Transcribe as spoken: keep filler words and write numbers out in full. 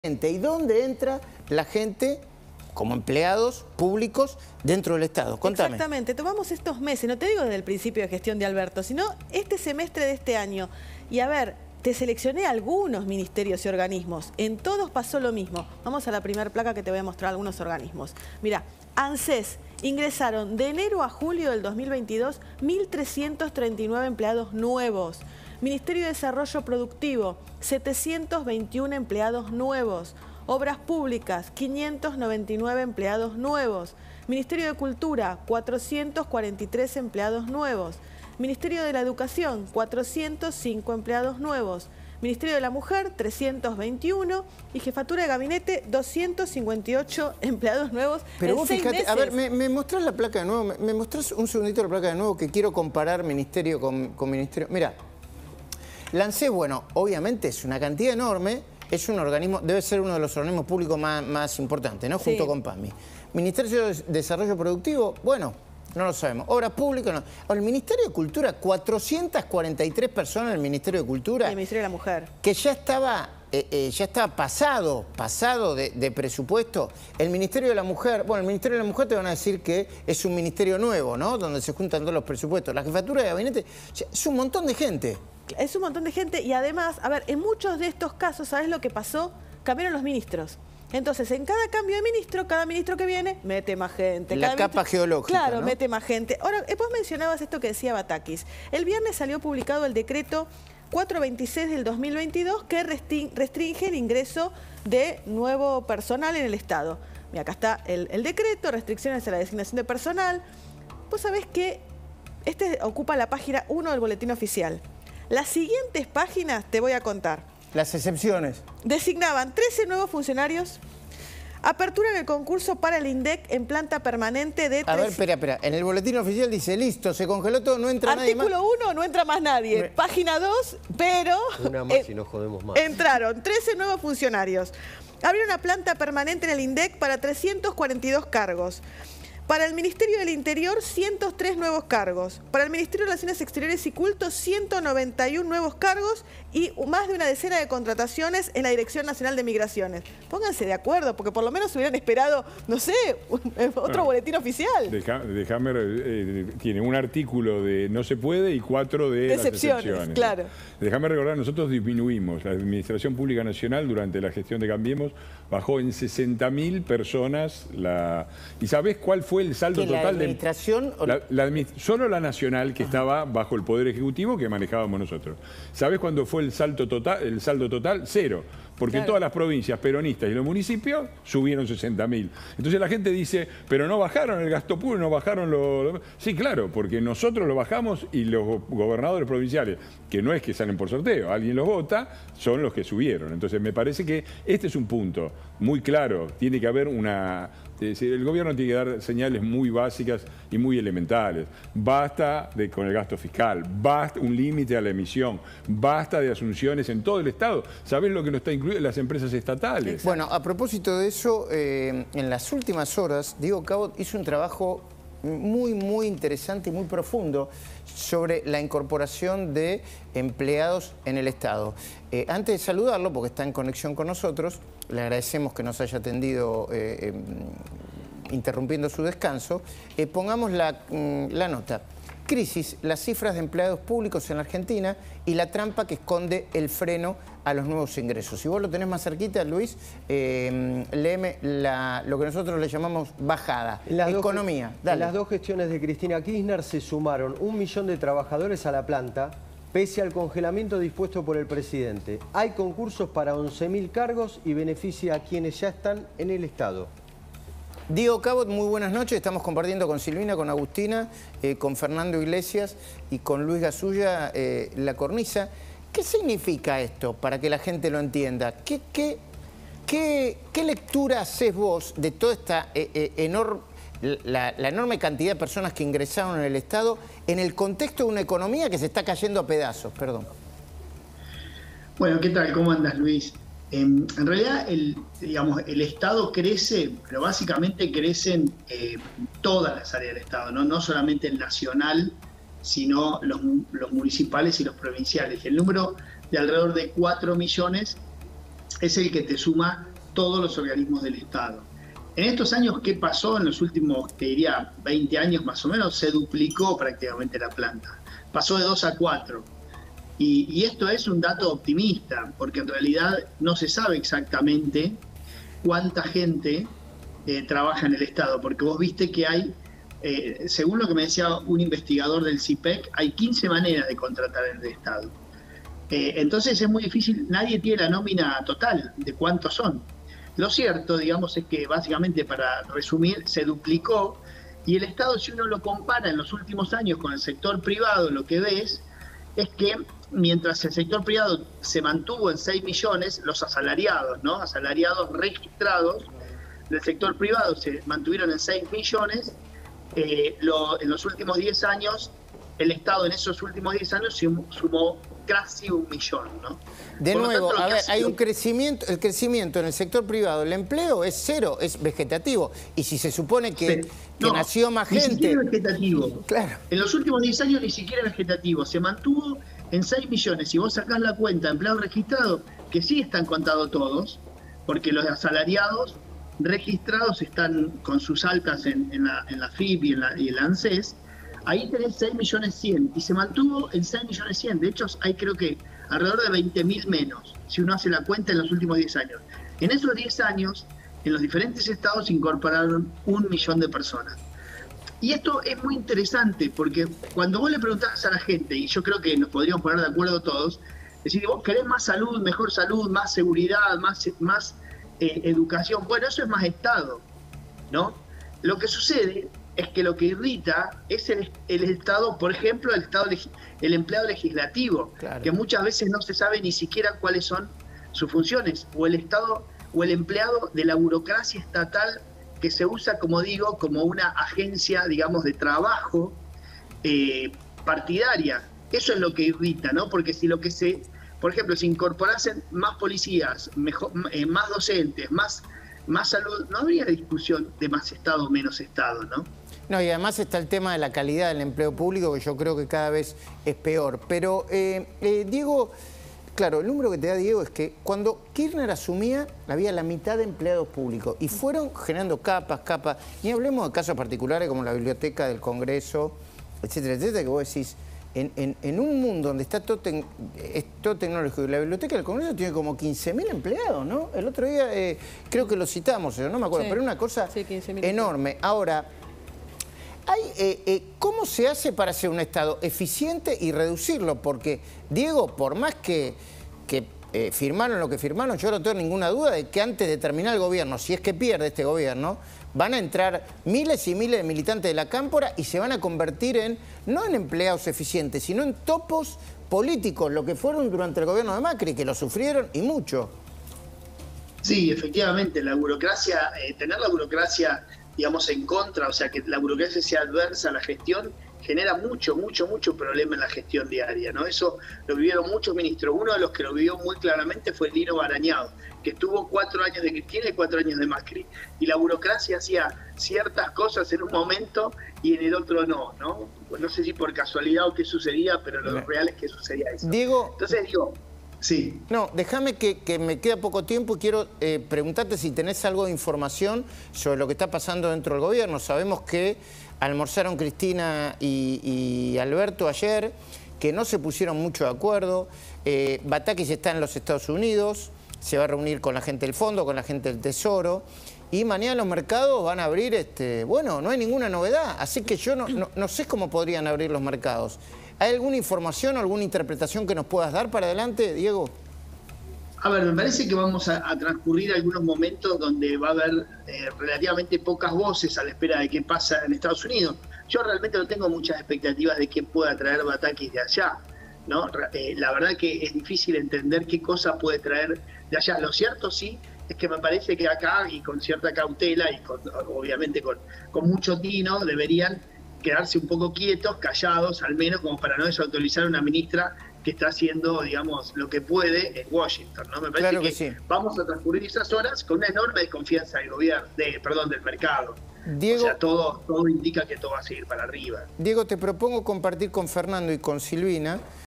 ¿Y dónde entra la gente como empleados públicos dentro del Estado? Contame. Exactamente, tomamos estos meses, no te digo desde el principio de gestión de Alberto, sino este semestre de este año. Y a ver, te seleccioné algunos ministerios y organismos, en todos pasó lo mismo. Vamos a la primera placa que te voy a mostrar algunos organismos. Mira, ANSES, ingresaron de enero a julio del dos mil veintidós mil trescientos treinta y nueve empleados nuevos. Ministerio de Desarrollo Productivo, setecientos veintiuno empleados nuevos. Obras Públicas, quinientos noventa y nueve empleados nuevos. Ministerio de Cultura, cuatrocientos cuarenta y tres empleados nuevos. Ministerio de la Educación, cuatrocientos cinco empleados nuevos. Ministerio de la Mujer, trescientos veintiuno. Y Jefatura de Gabinete, doscientos cincuenta y ocho empleados nuevos. Pero en vos seis fíjate, meses. a ver, me, me mostrás la placa de nuevo, me, me mostrás un segundito la placa de nuevo que quiero comparar ministerio con, con ministerio. Mira, la ANSES, bueno, obviamente es una cantidad enorme, es un organismo, debe ser uno de los organismos públicos más, más importantes, ¿no? Junto Sí. con PAMI. Ministerio de Desarrollo Productivo, bueno, no lo sabemos. Obras Públicas, no. Ahora, el Ministerio de Cultura, cuatrocientas cuarenta y tres personas en el Ministerio de Cultura. Y el Ministerio de la Mujer. Que ya estaba, eh, eh, ya estaba pasado, pasado de, de presupuesto. El Ministerio de la Mujer, bueno, el Ministerio de la Mujer te van a decir que es un ministerio nuevo, ¿no? Donde se juntan todos los presupuestos. La Jefatura de Gabinete, es un montón de gente. Es un montón de gente y además, a ver, en muchos de estos casos, ¿sabes lo que pasó? Cambiaron los ministros. Entonces, en cada cambio de ministro, cada ministro que viene, mete más gente. La Cada capa ministro, geológica, Claro, ¿no? mete más gente. Ahora, vos mencionabas esto que decía Batakis. El viernes salió publicado el decreto cuatrocientos veintiséis del dos mil veintidós que restringe el ingreso de nuevo personal en el Estado. Mira, acá está el, el decreto, restricciones a la designación de personal. Vos sabés que este ocupa la página uno del boletín oficial. Las siguientes páginas te voy a contar. Las excepciones. Designaban trece nuevos funcionarios. Apertura en el concurso para el INDEC en planta permanente de... A ver, espera, espera. En el boletín oficial dice, listo, se congeló todo, no entra nadie más. Artículo uno, no entra más nadie. Página dos, pero... Una más eh, y no jodemos más. Entraron trece nuevos funcionarios. Abrió una planta permanente en el INDEC para trescientos cuarenta y dos cargos. Para el Ministerio del Interior, ciento tres nuevos cargos. Para el Ministerio de Relaciones Exteriores y Cultos, ciento noventa y uno nuevos cargos y más de una decena de contrataciones en la Dirección Nacional de Migraciones. Pónganse de acuerdo, porque por lo menos hubieran esperado, no sé, otro bueno, boletín oficial. De Hammer eh, tiene un artículo de no se puede y cuatro de, de excepciones, las excepciones. Claro. Déjame recordar, nosotros disminuimos. La Administración Pública Nacional, durante la gestión de Cambiemos, bajó en sesenta mil personas. La... ¿Y sabés cuál fue el saldo total? ¿La administración? De... La, la administ... Solo la nacional, que Ajá. estaba bajo el Poder Ejecutivo, que manejábamos nosotros. ¿Sabés cuándo fue el, salto total, el saldo total? Cero. Porque claro. todas las provincias peronistas y los municipios subieron sesenta mil. Entonces la gente dice, pero no bajaron el gasto público, no bajaron lo... lo... Sí, claro, porque nosotros lo bajamos y los gobernadores provinciales, que no es que salen por sorteo, alguien los vota, son los que subieron. Entonces me parece que este es un punto muy claro. Tiene que haber una... El gobierno tiene que dar señales muy básicas y muy elementales. Basta de, con el gasto fiscal, basta un límite a la emisión, basta de asunciones en todo el Estado. ¿Sabés lo que no está incluido en las empresas estatales? Bueno, a propósito de eso, eh, en las últimas horas, Diego Cabot hizo un trabajo muy, muy interesante y muy profundo sobre la incorporación de empleados en el Estado. Eh, antes de saludarlo, porque está en conexión con nosotros, le agradecemos que nos haya atendido eh, eh, interrumpiendo su descanso, eh, pongamos la, la nota. Crisis, las cifras de empleados públicos en la Argentina y la trampa que esconde el freno a los nuevos ingresos. Si vos lo tenés más cerquita, Luis, eh, léeme la, lo que nosotros le llamamos bajada, en las economía. Dos, Dale. En las dos gestiones de Cristina Kirchner se sumaron un millón de trabajadores a la planta, pese al congelamiento dispuesto por el presidente. Hay concursos para once mil cargos y beneficia a quienes ya están en el Estado. Diego Cabot, muy buenas noches. Estamos compartiendo con Silvina, con Agustina, eh, con Fernando Iglesias y con Luis Gasulla eh, la cornisa. ¿Qué significa esto para que la gente lo entienda? ¿Qué, qué, qué, qué lectura haces vos de toda esta eh, eh, enorme, la, la enorme cantidad de personas que ingresaron en el Estado en el contexto de una economía que se está cayendo a pedazos? Perdón. Bueno, ¿qué tal? ¿Cómo andas, Luis? En realidad, el, digamos, el Estado crece, pero básicamente crecen eh, todas las áreas del Estado, ¿no? No solamente el nacional, sino los, los municipales y los provinciales. El número de alrededor de cuatro millones es el que te suma todos los organismos del Estado. En estos años, ¿qué pasó? En los últimos, te diría, veinte años más o menos, se duplicó prácticamente la planta. Pasó de dos a cuatro. Y, y esto es un dato optimista, porque en realidad no se sabe exactamente cuánta gente eh, trabaja en el Estado, porque vos viste que hay, eh, según lo que me decía un investigador del C I P E C, hay quince maneras de contratar en el Estado. Eh, entonces es muy difícil, nadie tiene la nómina total de cuántos son. Lo cierto, digamos, es que básicamente, para resumir, se duplicó, y el Estado, si uno lo compara en los últimos años con el sector privado, lo que ves es que mientras el sector privado se mantuvo en seis millones, los asalariados, ¿no? Asalariados registrados del sector privado se mantuvieron en seis millones, eh, lo, en los últimos diez años, el Estado en esos últimos diez años sumó, sumó casi un millón, ¿no? De Por lo nuevo, tanto, a ver, sido... hay un crecimiento, el crecimiento en el sector privado, el empleo es cero, es vegetativo. Y si se supone que, Sí. que no, nació más ni gente... Ni siquiera vegetativo. Claro. En los últimos diez años ni siquiera vegetativo. Se mantuvo en seis millones. Si vos sacás la cuenta de empleados registrados, que sí están contados todos, porque los asalariados registrados están con sus altas en, en, la, en la F I P y en la, y en la ANSES, ahí tenés seis millones cien, y se mantuvo en seis millones cien. De hecho, hay creo que alrededor de veinte mil menos, si uno hace la cuenta en los últimos diez años. En esos diez años, en los diferentes estados se incorporaron un millón de personas. Y esto es muy interesante, porque cuando vos le preguntás a la gente, y yo creo que nos podríamos poner de acuerdo todos, decir, vos querés más salud, mejor salud, más seguridad, más, más eh, educación. Bueno, eso es más Estado, ¿no? Lo que sucede es que lo que irrita es el, el Estado, por ejemplo, el Estado, el empleado legislativo, claro, que muchas veces no se sabe ni siquiera cuáles son sus funciones, o el Estado, o el empleado de la burocracia estatal, que se usa, como digo, como una agencia, digamos, de trabajo eh, partidaria. Eso es lo que irrita, ¿no? Porque si lo que se, por ejemplo, si incorporasen más policías, mejor, eh, más docentes, más, más salud, no habría discusión de más Estado o menos Estado, ¿no? No, y además está el tema de la calidad del empleo público, que yo creo que cada vez es peor. Pero, eh, eh, Diego... Claro, el número que te da Diego es que cuando Kirchner asumía había la mitad de empleados públicos y fueron generando capas, capas. Ni hablemos de casos particulares como la biblioteca del Congreso, etcétera, etcétera, que vos decís, en, en, en un mundo donde está todo, te, es todo tecnológico, la biblioteca del Congreso tiene como quince mil empleados, ¿no? El otro día eh, creo que lo citamos, no me acuerdo, sí, pero una cosa sí, enorme. Ahora, Hay, eh, eh, ¿cómo se hace para hacer un Estado eficiente y reducirlo? Porque, Diego, por más que, que eh, firmaron lo que firmaron, yo no tengo ninguna duda de que antes de terminar el gobierno, si es que pierde este gobierno, van a entrar miles y miles de militantes de la Cámpora y se van a convertir en, no en empleados eficientes, sino en topos políticos, lo que fueron durante el gobierno de Macri, que lo sufrieron y mucho. Sí, efectivamente, la burocracia, eh, tener la burocracia, digamos, en contra, o sea, que la burocracia sea adversa a la gestión, genera mucho, mucho, mucho problema en la gestión diaria, ¿no? Eso lo vivieron muchos ministros. Uno de los que lo vivió muy claramente fue Lino Barañao, que estuvo cuatro años de Cristina y cuatro años de Macri. Y la burocracia hacía ciertas cosas en un momento y en el otro no, ¿no? No sé si por casualidad o qué sucedía, pero lo real es que sucedía eso. Diego... Entonces digo... Sí. No, déjame que, que me queda poco tiempo y quiero eh, preguntarte si tenés algo de información sobre lo que está pasando dentro del gobierno. Sabemos que almorzaron Cristina y, y Alberto ayer, que no se pusieron mucho de acuerdo. Eh, Batakis está en los Estados Unidos, se va a reunir con la gente del Fondo, con la gente del Tesoro. Y mañana los mercados van a abrir, este, bueno, no hay ninguna novedad. Así que yo no, no, no sé cómo podrían abrir los mercados. ¿Hay alguna información o alguna interpretación que nos puedas dar para adelante, Diego? A ver, me parece que vamos a, a transcurrir algunos momentos donde va a haber eh, relativamente pocas voces a la espera de qué pasa en Estados Unidos. Yo realmente no tengo muchas expectativas de qué pueda traer Batakis de allá, ¿no? Eh, la verdad que es difícil entender qué cosa puede traer de allá. Lo cierto sí es que me parece que acá, y con cierta cautela y con, obviamente con, con mucho tino, deberían quedarse un poco quietos, callados, al menos como para no desautorizar a una ministra que está haciendo, digamos, lo que puede en Washington, ¿no? Me parece claro que, que sí. Vamos a transcurrir esas horas con una enorme desconfianza del gobierno, de, perdón, del mercado. Diego, o sea, todo, todo indica que todo va a seguir para arriba. Diego, te propongo compartir con Fernando y con Silvina